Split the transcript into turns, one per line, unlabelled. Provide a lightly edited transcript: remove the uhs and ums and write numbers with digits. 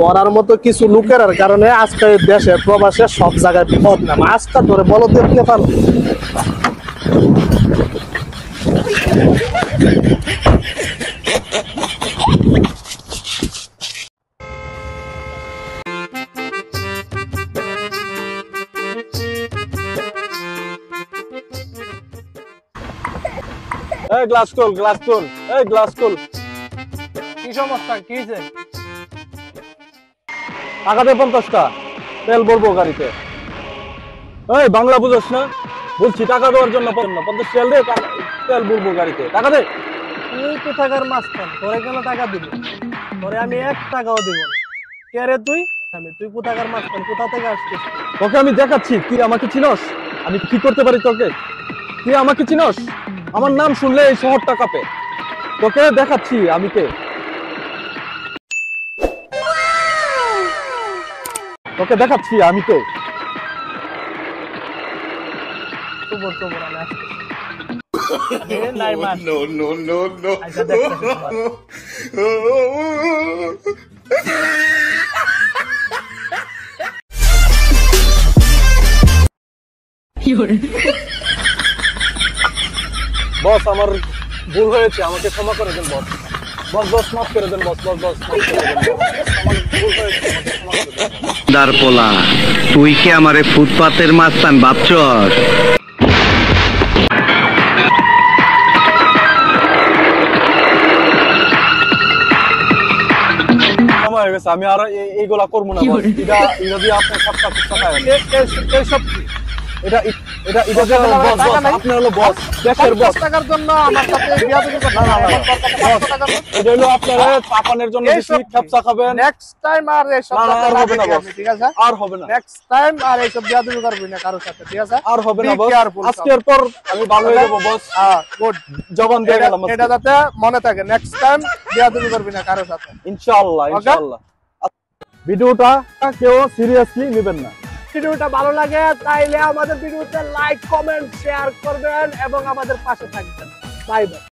পড়ার মতো কিছু লোকের কারণে আজকে দেশে প্রবাসে সব জায়গায় বদনাম। আজকে ধরে বলো দেখতে পারো
এই গ্লাস তোল এই গ্লাস তোল।
কি সমস্যা কি হয়েছে?
টাকা দে 50টা, তেল ভরবো গাড়িতে। এই বাংলা বুঝছ না? বলছি টাকা দেওয়ার জন্য 50 তেল দে, তেল ভরবো গাড়িতে, টাকা দে।
তুই কোথাকার মাস্তান, তোরে কেন টাকা দিব? তোরে আমি 1 টাকাও দিব না। কে রে তুই? তুই কোথাকার মাস্তান, কোথা থেকে আসছিস?
তোকে আমি দেখাচ্ছি, তুই আমাকে চিনস? আমি কি করতে পারি তোকে? তুই আমাকে চিনস? আমার নাম শুনলে এই শহরটা কাঁপে। তোকে দেখাচ্ছি আমি কে। তোকে দেখাচ্ছি আমি কে।
চুবর আমি আসছি। নাই মার।
No.
আচ্ছা দেখতেছি তোমার।
বস আমার ভুল হয়েছে, আমাকে ক্ষমা করে দেন বস। বস মাফ করে দেন বস। বস মাফ করে দেন বস। আমার ভুল হয়েছে, আমাকে ক্ষমা করে দেন।
দারপোলা, তুই কি আমারে ফুটপাতের মাস্তান ভাবছস?
সময় হয়ে গেছে, আমি আর এইগুলা করবো না বস। এটা দিয়ে আপনি সবটা খুচরা খাবেন।
এইসব
এটা বস, আপনি হলো বস, দেশের বস।
50 টাকার জন্য আমার সাথে বিয়াদবি করতে না।
এটা হলো আপনারা চাপানের জন্য বেশি খেপসা খাবেন।
নেক্সট টাইম আর এইসব
আর হবে না বস,
ঠিক আছে?
আর হবে না।
নেক্সট টাইম আর এইসব বিয়াদবি করবি না কারোর সাথে, ঠিক আছে?
আর হবে না
Be
বস,
careful,
আজকের পর আমি ভালো হয়ে যাবো বস।
গুড।
জবান দিয়ে গেলাম আজকে।
এটা যাতে মনে থাকে, নেক্সট টাইম বিয়াদবি করবি না কারোর সাথে,
ইনশাআল্লাহ। ভিডিওটা কেউ সিরিয়াসলি নেবেন না।
ভিডিওটা ভালো লাগে তাইলে আমাদের ভিডিওতে লাইক কমেন্ট শেয়ার করবেন এবং আমাদের পাশে থাকবেন। Bye by.